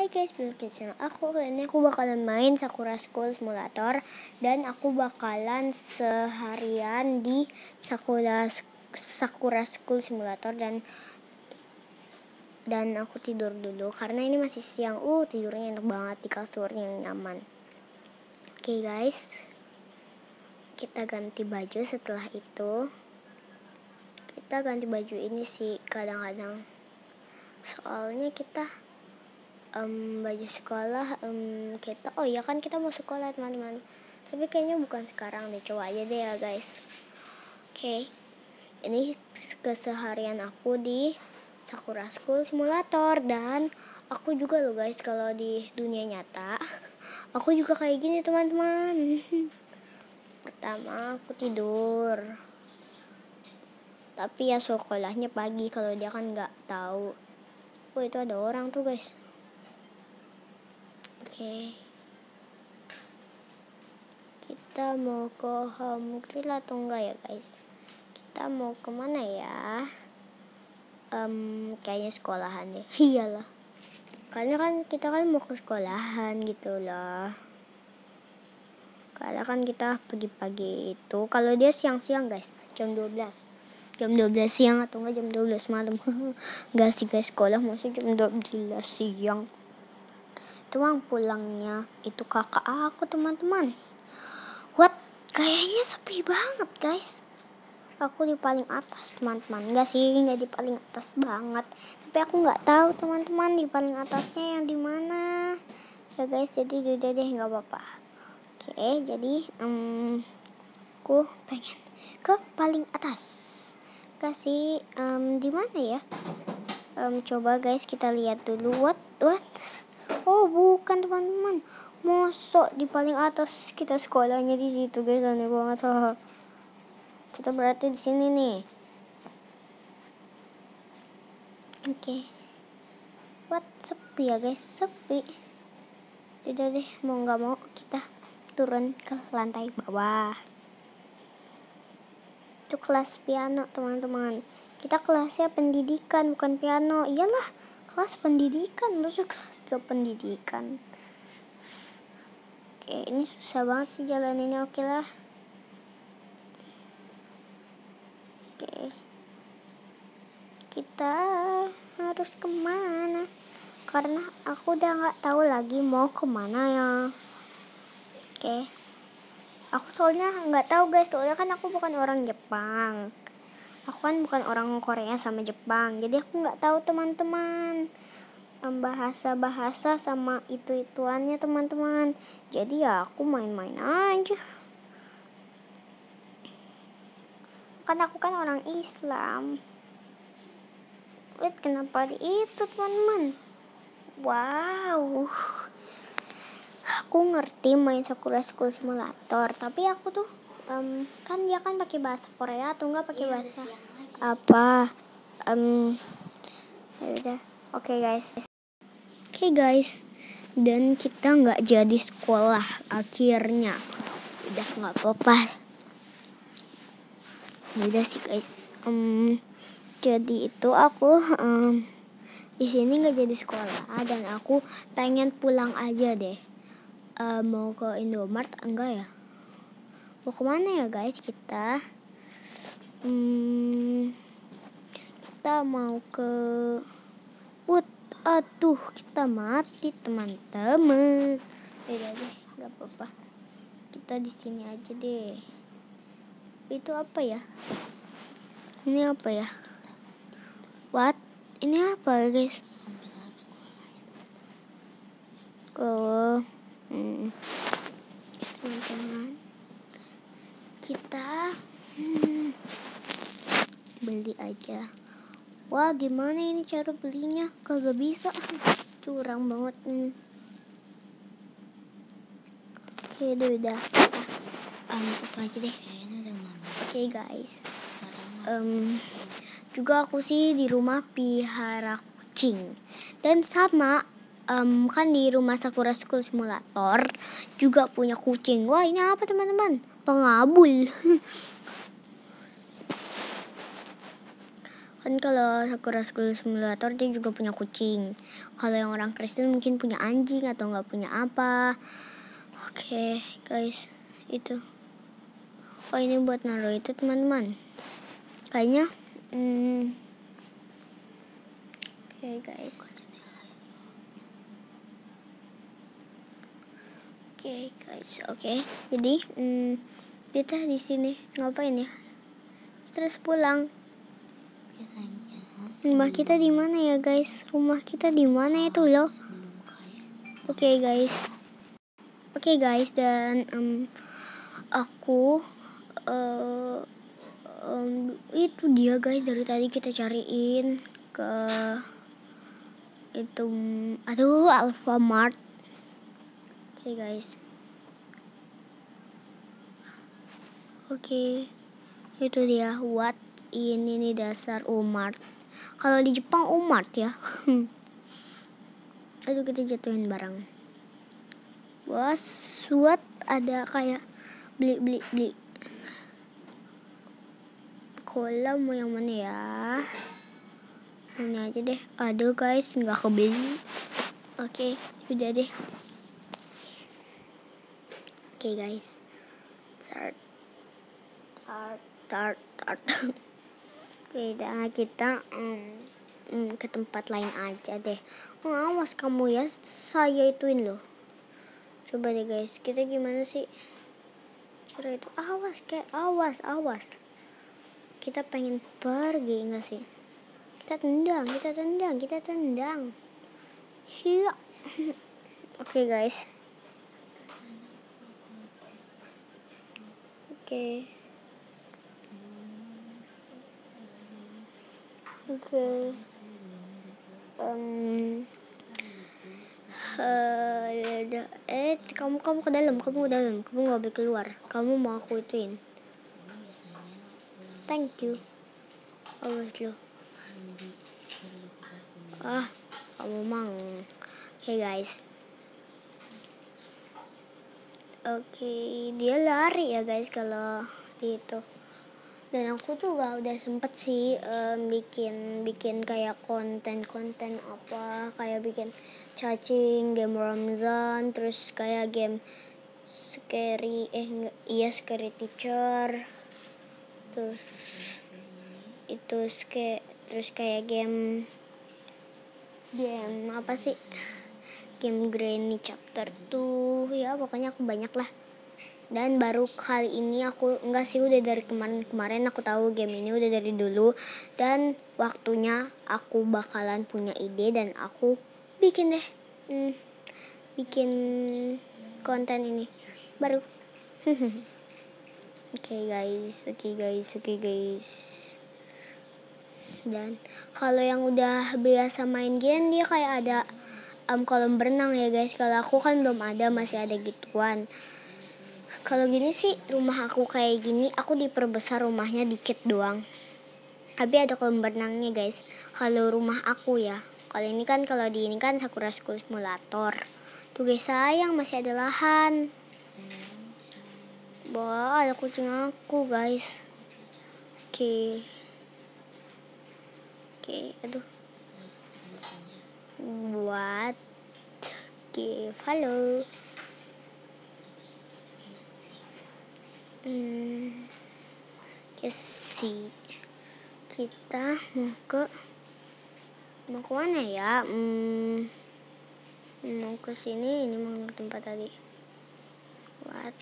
Hai guys, balik ke channel aku. Kali ini aku bakalan main Sakura School Simulator. Dan aku bakalan seharian di Sakura School Simulator. Dan aku tidur dulu karena ini masih siang. Tidurnya enak banget di kasur yang nyaman. Oke guys, kita ganti baju. Setelah itu kita ganti baju ini sih kadang-kadang, soalnya kita baju sekolah kita kita mau sekolah teman-teman, tapi kayaknya bukan sekarang deh. Coba aja deh ya guys. Oke, ini keseharian aku di Sakura School Simulator. Dan aku juga loh guys, kalau di dunia nyata aku juga kayak gini teman-teman. Pertama aku tidur, tapi ya sekolahnya pagi, kalau dia kan nggak tahu. Itu ada orang tuh guys. Oke, kita mau ke home grill atau enggak ya guys? Kita mau kemana ya? Kayaknya sekolahan deh. Iyalah, karena kan kita kan mau ke sekolahan gitu lah. Karena kan kita pagi-pagi itu, kalau dia siang-siang guys, jam 12 siang atau enggak jam 12 malam. Enggak sih guys, sekolah maksudnya jam 12 siang. Tuang pulangnya itu kakak aku teman-teman. What? Kayaknya sepi banget guys. Aku di paling atas teman-teman. Enggak sih, enggak di paling atas banget. Tapi aku nggak tahu teman-teman di paling atasnya yang di mana. Ya guys, jadi udah deh, nggak apa-apa. Oke, jadi aku pengen ke paling atas. Kasih di mana ya? Coba guys kita lihat dulu. What? Oh bukan teman-teman, mosok di paling atas kita sekolahnya di situ guys, aneh banget. Kita berarti di sini nih. Oke. What, sepi ya guys, sepi. Udah deh, mau nggak mau kita turun ke lantai bawah. Itu kelas piano teman-teman. Kita kelasnya pendidikan bukan piano. Iyalah, kelas pendidikan, maksud kelas ke pendidikan. Oke, ini susah banget sih jalaninnya. Oke lah. Oke, kita harus kemana? Karena aku udah nggak tahu lagi mau kemana ya. Oke, aku soalnya nggak tahu guys. Soalnya kan aku bukan orang Jepang. Aku kan bukan orang Korea sama Jepang. Jadi aku nggak tahu teman-teman bahasa-bahasa sama itu-ituannya teman-teman. Jadi ya aku main-main aja. Kan aku kan orang Islam. Lihat kenapa di itu teman-teman. Wow, aku ngerti main Sakura School Simulator, tapi aku tuh kan dia kan pakai bahasa Korea atau enggak pakai bahasa apa? Ya udah, oke guys, dan kita nggak jadi sekolah akhirnya. Udah nggak apa-apa. Udah sih guys. Jadi itu aku di sini nggak jadi sekolah dan aku pengen pulang aja deh. Mau ke Indomaret enggak ya? Mau kemana ya guys kita? Kita mau ke aduh, kita mati teman-teman. Udah deh, nggak apa-apa. Kita di sini aja deh. Itu apa ya? Ini apa ya? What? Ini apa guys? Teman-teman, kita beli aja. Wah, gimana ini cara belinya? Kagak bisa, curang banget. Oke, udah. Itu aja deh. Oke guys. Juga aku sih di rumah pelihara kucing. Dan sama kan di rumah Sakura School Simulator juga punya kucing. Wah, ini apa teman-teman? Pengabul. Kan kalau Sakura School Simulator dia juga punya kucing. Kalau yang orang Kristen mungkin punya anjing atau nggak punya apa. Oke, guys, itu. Oh, ini buat naruh itu teman-teman. Kayaknya, oke guys. Oke guys, oke. Jadi, kita di sini ngapain ya? Terus pulang. Rumah kita di mana ya guys? Rumah kita di mana itu loh? Oke guys. Oke guys, dan aku itu dia guys, dari tadi kita cariin ke itu Alfamart. Oke guys. Oke. Itu dia what ini dasar Umart. Kalau di Jepang Umart ya. Aduh, kita jatuhin barang. What ada kayak beli kolam mau yang mana ya? Ini aja deh. Aduh guys, nggak kebeli. Oke, udah deh. Oke guys. Tart. Beda, kita ke tempat lain aja deh. Awas kamu ya, saya ituin loh. Coba deh guys, kita gimana sih cara itu? Awas. Kita pengen pergi enggak sih? Kita tendang. Iya. Oke guys. Oke. Kamu ke dalam, kamu nggak boleh keluar. Kamu mau aku ituin. Thank you. Awas lo. Kamu mang. Oke guys. Oke, dia lari ya guys kalau itu. Dan aku juga udah sempet sih bikin kayak konten apa, kayak bikin cacing, game Ramzan, terus kayak game scary teacher, terus itu terus kayak game apa sih, game Granny chapter 2 ya, pokoknya aku banyak lah. Dan baru kali ini aku enggak sih, udah dari kemarin aku tahu game ini udah dari dulu, dan waktunya aku bakalan punya ide dan aku bikin deh bikin konten ini baru. Oke guys. Dan kalau yang udah biasa main game, dia kayak ada kolam berenang ya guys. Kalau aku kan belum ada, masih ada gituan. Kalau gini sih rumah aku kayak gini, aku diperbesar rumahnya dikit doang. Tapi ada kolam berenangnya guys. Kalau rumah aku ya. Kalau ini kan Sakura School Simulator. Tuh guys, sayang masih ada lahan. Wah, ada kucing aku guys. Oke, aduh. Buat follow. Sih, kita mau ke mana ya? Mau ke sini, ini mau ke tempat tadi. What?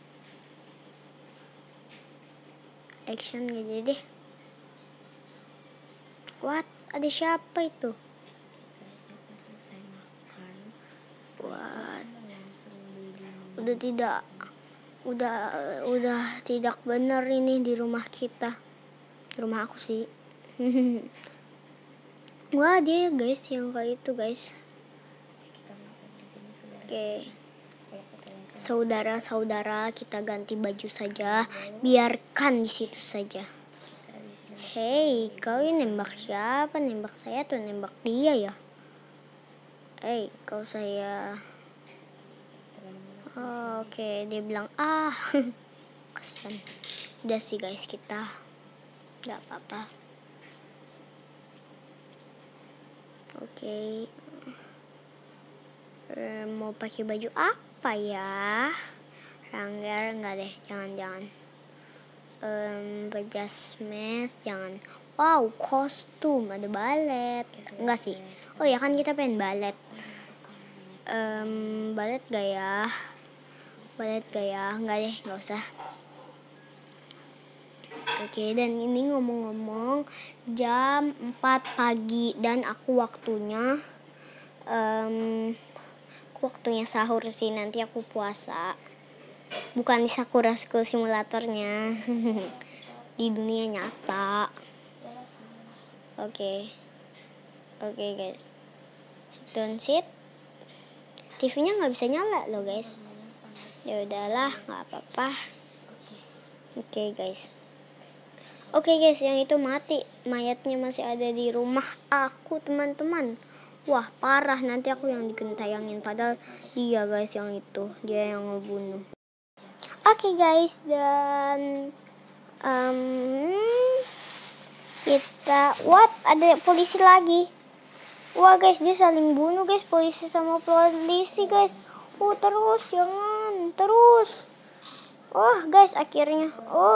Action gak jadi deh. What? Ada siapa itu? What? Udah tidak benar ini di rumah kita. Rumah aku sih. Wah, dia guys yang kayak itu guys. Oke. Saudara-saudara, kita ganti baju saja. Biarkan di situ saja. Hei, kau ini nembak siapa? Nembak saya atau nembak dia ya? Hei, kau saya. Oke, dia bilang kasian. Udah sih guys, kita nggak apa-apa. Oke. Mau pakai baju apa ya? Rangger enggak deh, jangan. Pejasmes jangan. Wow, kostum, ada balet. Enggak sih. Oh ya kan kita pengen balet. Balet gak ya? Enggak deh, enggak usah. Oke, dan ini ngomong-ngomong jam 4 pagi dan aku waktunya sahur sih, nanti aku puasa. Bukan di Sakura School simulatornya. Di dunia nyata. Oke guys. Don't sit. TV-nya nggak bisa nyala loh guys. Ya udahlah, nggak apa-apa. Oke guys, yang itu mati. Mayatnya masih ada di rumah aku, teman-teman. Wah, parah, nanti aku yang digentayangin. Padahal dia guys yang itu, dia yang ngebunuh. Oke guys, dan ada polisi lagi. Wah guys, dia saling bunuh guys, polisi sama polisi guys. Terus jangan terus. Wah guys, akhirnya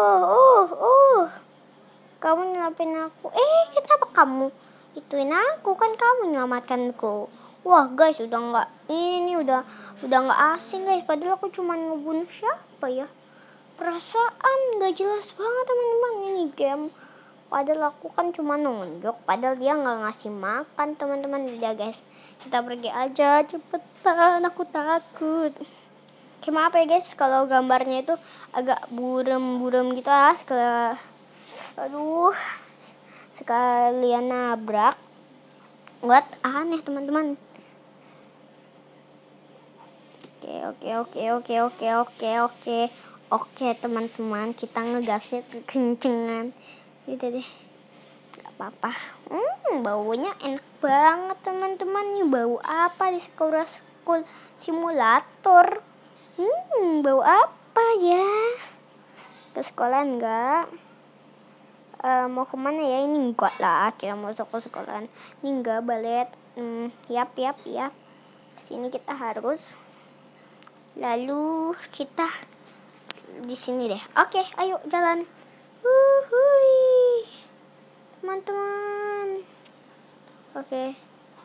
kamu nyelamatin aku. Kenapa kamu ituin aku? Kan kamu nyelamatkanku. Wah guys, udah nggak asing guys. Padahal aku cuma ngebunuh siapa ya? Perasaan nggak jelas banget teman-teman ini game. Padahal aku kan cuma nunjuk. Padahal dia nggak ngasih makan teman-teman. Udah guys, kita pergi aja cepetan. Aku takut. Maaf ya guys kalau gambarnya itu agak buram-buram gitu sekalian nabrak. Buat aneh teman-teman. Oke teman-teman, kita ngegasnya kekencengan gitu deh. Gak apa-apa. Baunya enak banget teman-teman. Nih bau apa di Sakura School Simulator? Bau apa ya? Ke sekolah enggak? Mau kemana ya? Ini enggak lah, kita mau ke sekolah. Ini enggak balet. Yap. Sini kita harus. Lalu kita di sini deh. Oke, ayo jalan. Teman-teman. Oke.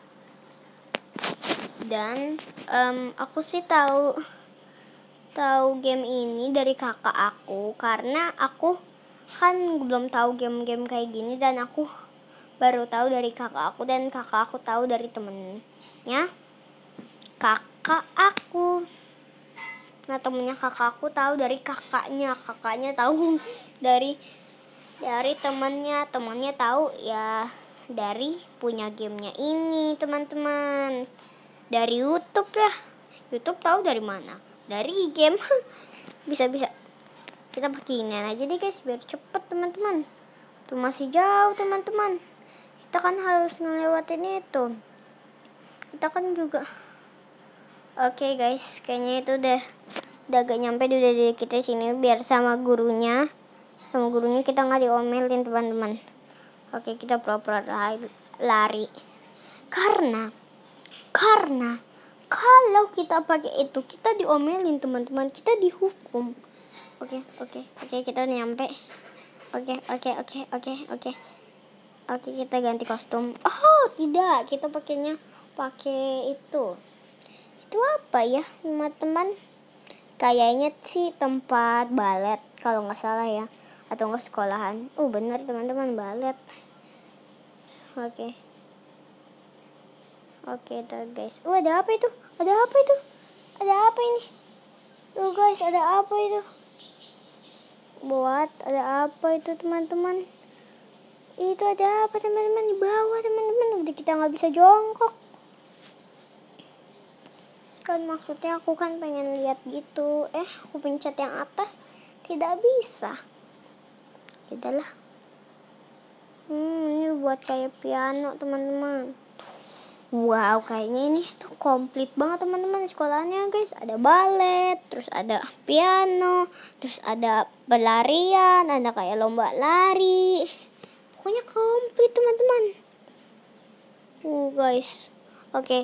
Dan aku sih tahu game ini dari kakak aku, karena aku kan belum tahu game-game kayak gini, dan aku baru tahu dari kakak aku, dan kakak aku tahu dari temennya kakak aku. Nah, temennya kakak aku tahu dari kakaknya tahu dari temannya tahu ya dari punya gamenya ini teman-teman, dari YouTube ya. YouTube tahu dari mana? Dari game. bisa kita pakai ini aja deh guys biar cepet teman-teman. Tuh masih jauh teman-teman, kita kan harus ngelewatin itu. Kita kan juga oke guys, kayaknya itu udah agak nyampe di kita sini, biar sama gurunya kita nggak diomelin teman-teman. Oke, kita pura-pura lari karena kalau kita pakai itu kita diomelin teman-teman, kita dihukum. Oke, kita nyampe. Oke, kita ganti kostum. Tidak, kita pakai itu apa ya teman-teman? Kayaknya sih tempat balet kalau nggak salah ya, atau nggak sekolahan. Bener teman-teman, balet. Oke tuh guys. Ada apa itu? Ada apa ini? Guys, ada apa itu? Ada apa itu teman-teman? Itu ada apa teman-teman di bawah teman-teman? Udah kita nggak bisa jongkok. Kan maksudnya aku kan pengen lihat gitu. Aku pencet yang atas tidak bisa. Udahlah. Ini buat kayak piano teman-teman. Wow, kayaknya ini tuh komplit banget teman-teman sekolahnya guys. Ada balet, terus ada piano, terus ada berlarian, ada kayak lomba lari. Pokoknya komplit teman-teman. Guys. Oke.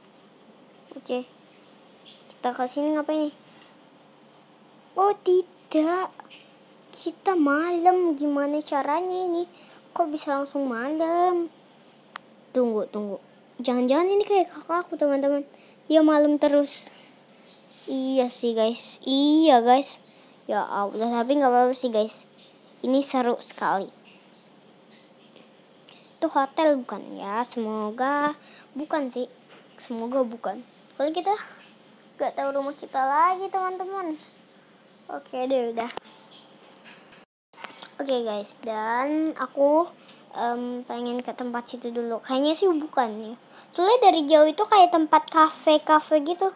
Kita kesini ngapain nih? Oh tidak. Kita malam. Gimana caranya ini? Kok bisa langsung malam? Tunggu. Jangan-jangan ini kayak kakakku teman-teman. Dia malam terus. Iya sih guys. Iya guys. Ya Allah, tapi gak apa-apa sih guys. Ini seru sekali. Itu hotel bukan ya? Semoga bukan sih. Semoga bukan. Kalau kita gak tahu rumah kita lagi teman-teman. Oke deh udah. Oke guys, dan aku pengen ke tempat situ dulu. Kayaknya sih bukan ya. Soalnya dari jauh itu kayak tempat kafe gitu.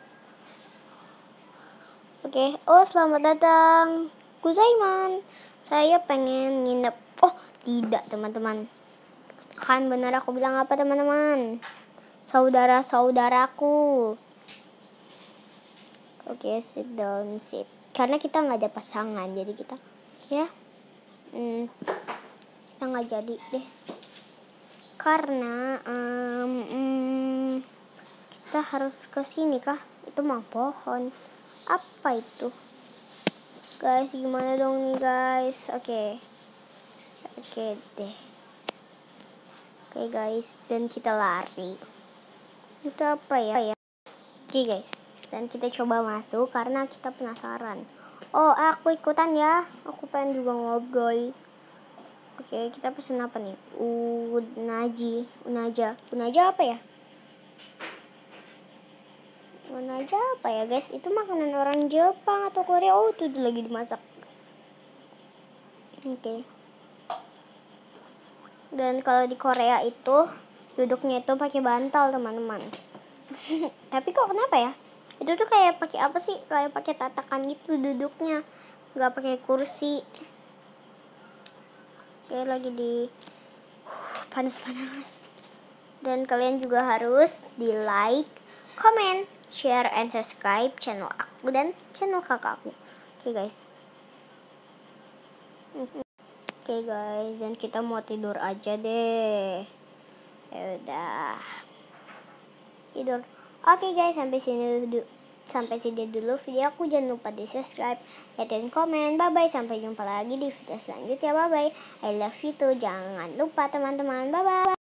Oke. Oh selamat datang Guzaiman. Saya pengen nginep. Oh tidak teman-teman. Kan benar aku bilang apa teman-teman? Saudara-saudaraku. Oke, sit down. Karena kita nggak ada pasangan, jadi kita ya kita nggak jadi deh. Karena kita harus ke sini kah? Itu mah pohon. Apa itu? Guys, gimana dong nih guys? Oke deh. Oke guys, dan kita lari. Itu apa ya? Oke guys, dan kita coba masuk karena kita penasaran. Oh, aku ikutan ya. Aku pengen juga ngobrol. Oke, kita pesen apa nih? Unaja apa ya? Unaja apa ya guys? Itu makanan orang Jepang atau Korea. Oh, itu lagi dimasak. Oke. Dan kalau di Korea itu duduknya itu pakai bantal teman-teman. Tapi kok kenapa ya? Itu tuh kayak pakai apa sih? Kayak pakai tatakan gitu duduknya, nggak pakai kursi. Kayak lagi di panas. Dan kalian juga harus di like, comment, share, and subscribe channel aku dan channel kakakku. Oke guys. Dan kita mau tidur aja deh. Ya udah. Tidur. Oke guys, sampai sini dulu video aku. Jangan lupa di subscribe, like, dan komen. Bye bye, sampai jumpa lagi di video selanjutnya. Bye bye, I love you too. Jangan lupa teman-teman. Bye bye.